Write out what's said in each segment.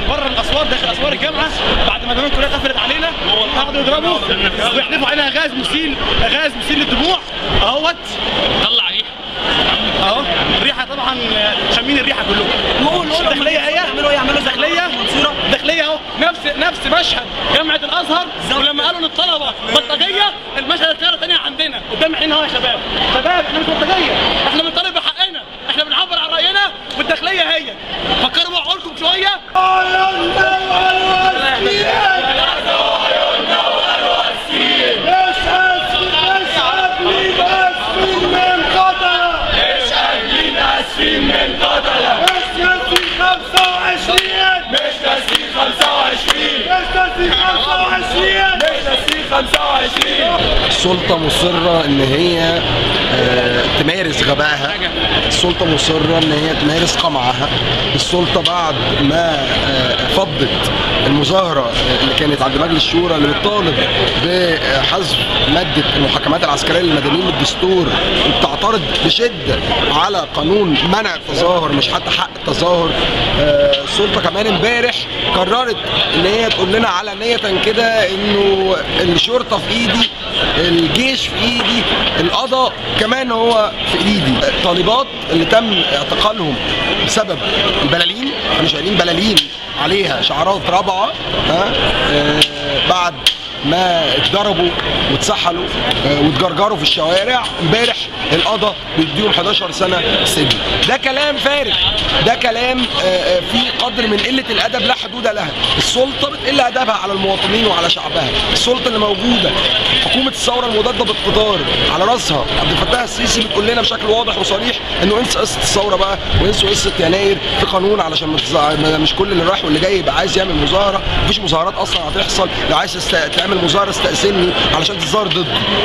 بره الاسوار داخل اسوار الجامعه بعد ما زمان كلها اتقفلت علينا قعدوا يضربوا ويحدفوا علينا غاز مسيل للدموع اهوت طلع ريحه اهو. الريحه طبعا شامين الريحه كلهم. قول الداخليه هي يعملوا داخليه اهو نفس مشهد جامعه الازهر ولما قالوا للطلبه بلطجيه المشهد اتكرر تاني عندنا قدام عيننا اهو. يا شباب احنا مش بلطجيه، احنا بنطالب بحقنا، احنا بنعبر عن راينا والداخليه هي. فكروا بعقولكم شويه. السلطة مصرة ان هي تمارس غبائها، السلطة مصرة ان هي تمارس قمعها. السلطة بعد ما فضت المظاهرة اللي كانت عند مجلس الشورى اللي بتطالب بحذف مادة المحاكمات العسكرية للمدنيين من الدستور وبتعترض بشدة على قانون منع التظاهر مش حتى حق التظاهر، السلطة كمان امبارح قررت ان هي تقول لنا علنية كده انه الشرطة في ايدي، الجيش في ايدي، القضاء كمان هو في ايدي. الطالبات اللي تم اعتقالهم بسبب البلالين، كانوا شايلين بلالين عليها شعارات رابعه بعد ما اتضربوا واتسحلوا واتجرجروا في الشوارع، امبارح القضاء بيديهم 11 سنه سجن. ده كلام فارغ، ده كلام في قدر من قله الادب لا حدود لها. السلطه بتقل ادبها على المواطنين وعلى شعبها. السلطه اللي موجوده حكومه الثوره المضاده بالقطار على راسها عبد الفتاح السيسي بتقول لنا بشكل واضح وصريح انه انسى قصه الثوره بقى وانسوا قصه يناير في قانون علشان مش كل اللي رايح واللي جاي يبقى عايز يعمل مظاهره. مفيش مظاهرات اصلا هتحصل. لو عايز تعمل مظاهره استأذني علشان تظاهر ضدي.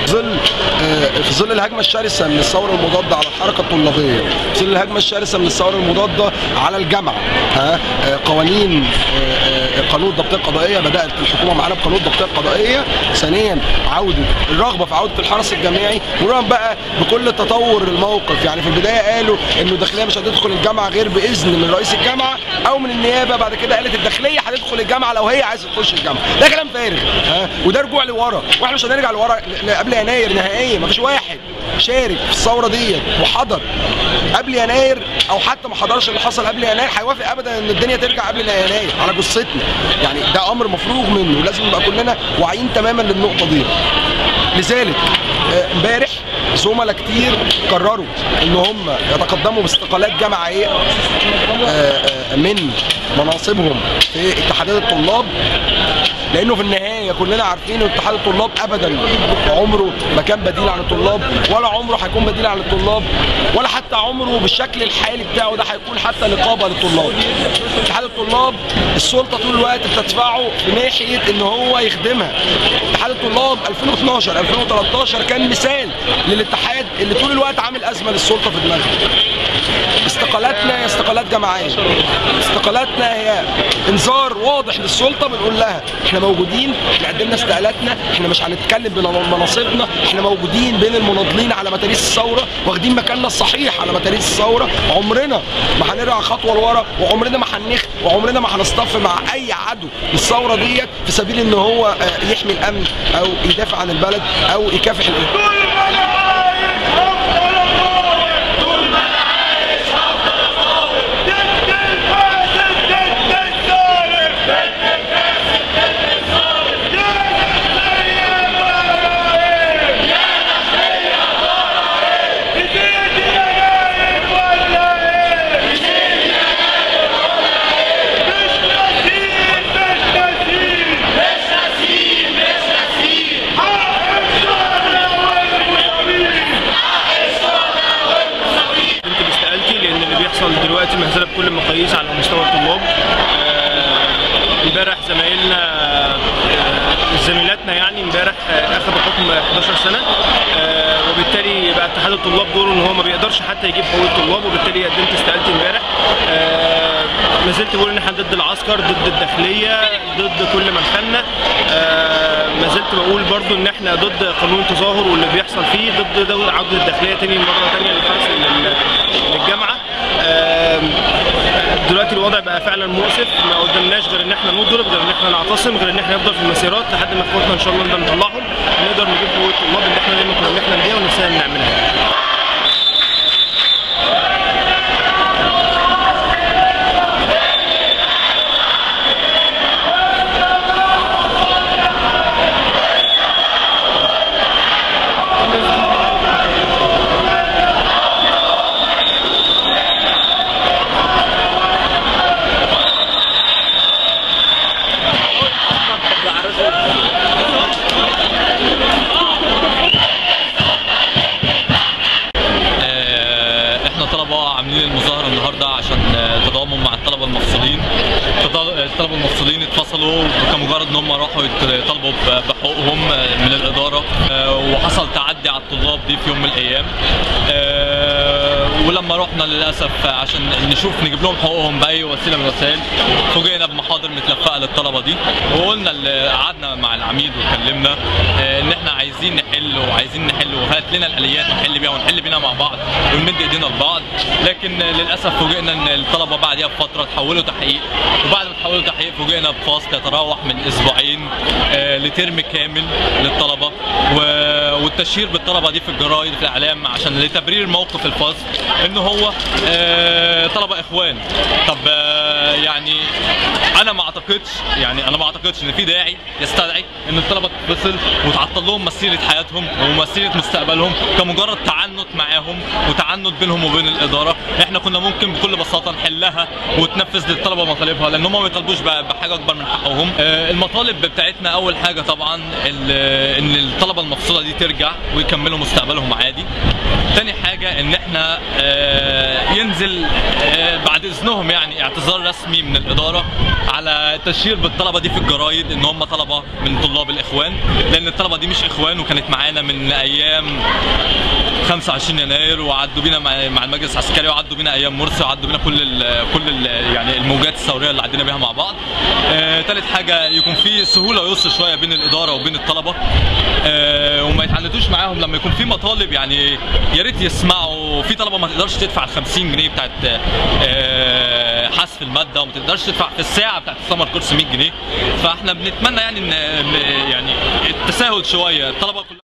في ظل الهجمه الشرسه من الثوره المضاده على الحركه الطلابيه، في ظل الهجمه الشرسه من الثوره المضاده على الجامعه، قوانين قانون الضبطيه القضائيه، بدات الحكومه معانا بقانون الضبطيه القضائيه. ثانيا الرغبه في عوده الحرس الجامعي، مرورا بقى بكل تطور الموقف. يعني في البدايه قالوا انه الداخليه مش هتدخل الجامعه غير باذن من رئيس الجامعه او من النيابه، بعد كده قالت الداخليه هتدخل الجامعه لو هي عايزه تخش الجامعه. ده كلام فارغ وده رجوع لورا، واحنا مش هنرجع لورا قبل يناير نهائيا. مفيش واحد شارك في الثوره ديت وحضر قبل يناير او حتى ما حضرش اللي حصل قبل يناير هيوافق ابدا ان الدنيا ترجع قبل يناير على جثتنا. يعني ده امر مفروغ منه ولازم نبقى كلنا واعيين تماما للنقطه دي. لذلك امبارح زملاء كتير قرروا ان هم يتقدموا باستقالات جماعيه من مناصبهم في اتحادات الطلاب، لانه في النهايه كلنا عارفين ان اتحاد الطلاب ابدا عمره ما كان بديل عن الطلاب، ولا عمره هيكون بديل عن الطلاب، ولا حتى عمره بالشكل الحالي بتاعه ده هيكون حتى نقابه للطلاب. اتحاد الطلاب السلطه طول الوقت بتدفعه بناحيه ان هو يخدمها. اتحاد الطلاب 2012 2013 كان مثال للاتحاد اللي طول الوقت عامل ازمه للسلطه في دماغها. استقالاتنا هي استقالات جماعيه، استقالاتنا هي انذار واضح للسلطه بنقول لها احنا موجودين، احنا قدمنا استقالاتنا، احنا مش هنتكلم بمناصبنا، احنا موجودين بين المناضلين على متاريس الثوره، واخدين مكاننا الصحيح على متاريس الثوره، عمرنا ما هنرجع خطوه لورا، وعمرنا ما هنخ، وعمرنا ما هنصطف مع اي عدو للثوره ديت في سبيل ان هو يحمي الامن او يدافع عن البلد او يكافح دلوقتي مهزله بكل المقاييس على مستوى الطلاب. امبارح زميلاتنا يعني امبارح اخذوا حكم 11 سنه، وبالتالي بقى اتحاد الطلاب دوره ان هو ما بيقدرش حتى يجيب حقوق الطلاب، وبالتالي قدمت استقالتي امبارح. ما زلت بقول ان احنا ضد العسكر، ضد الداخليه، ضد كل من خاننا. ما زلت بقول برضو ان احنا ضد قانون التظاهر واللي بيحصل فيه، ضد عوده الداخليه تاني مره ثانيه للجامعه. دلوقتي الوضع بقى فعلا مؤسف، ما قدامناش غير ان احنا نضرب، غير ان احنا نعتصم، غير ان احنا نفضل في المسيرات لحد ما اخواتنا ان شاء الله نقدر نطلعهم، ونقدر نجيب حقوق الطلاب اللي احنا دايما كنا بنحلم بيها ونفسنا نعملها. عاملين المظاهره النهارده عشان تضامن مع الطلبه المفصولين. الطلبه المفصولين اتفصلوا كمجرد ان هم راحوا يطالبوا بحقوقهم من الاداره، وحصل تعدي على الطلاب دي في يوم من الايام. ولما رحنا للاسف عشان نشوف نجيب لهم حقوقهم باي وسيله من الوسائل، فوجئنا بمحاضر متلفقه للطلبه دي، وقلنا قعدنا مع العميد وكلمنا ان احنا عايزين نحل وهات لنا الاليات ونحل بيها ونحل بينا مع بعض ونمد ايدينا لبعض. لكن للاسف فوجئنا ان الطلبه بعدها بفتره تحولوا تحقيق، وبعد ما تحولوا تحقيق فوجئنا بفصل يتراوح من اسبوعين لترم كامل للطلبه، والتشهير بالطلبه دي في الجرايد في الاعلام عشان لتبرير موقف الفصل ان هو طلبه اخوان. طب يعني انا ما اعتقدش ان في داعي يستدعي ان الطلبه تتفصل وتعطل لهم مسيره حياتهم ومسيره مستقبلهم كمجرد تعنت معاهم وتعنت بينهم وبين الاداره. احنا كنا ممكن بكل بساطه نحلها وتنفذ للطلبه مطالبها، لان هم ما بيطالبوش بحاجه اكبر من حقهم. المطالب بتاعتنا اول حاجه طبعا ان الطلبه المفصوله دي ترجع ويكملوا مستقبلهم عادي. تاني حاجه ان احنا ينزل بعد اذنهم يعني اعتذار رسمي من الاداره على تشهير بالطلبه دي في الجرايد ان هم طلبه من طلاب الاخوان، لان الطلبه دي مش اخوان وكانت معانا من ايام 25 يناير وعدوا بينا مع المجلس العسكري، وعدوا بينا ايام مرسي، وعدوا بينا كل يعني الموجات الثوريه اللي عدينا بيها مع بعض. ثالث حاجه يكون في سهوله ويسر شويه بين الاداره وبين الطلبه، وما يتعنتوش معاهم لما يكون في مطالب. يعني يا ريت يسمعوا، في طلبه ما تقدرش تدفع ال 50 جنيه بتاعت حذف الماده، وما تقدرش تدفع في الساعه بتاعت السمر كورس 100 جنيه. فاحنا بنتمنى يعني ان يعني التساهل شويه الطلبه كلها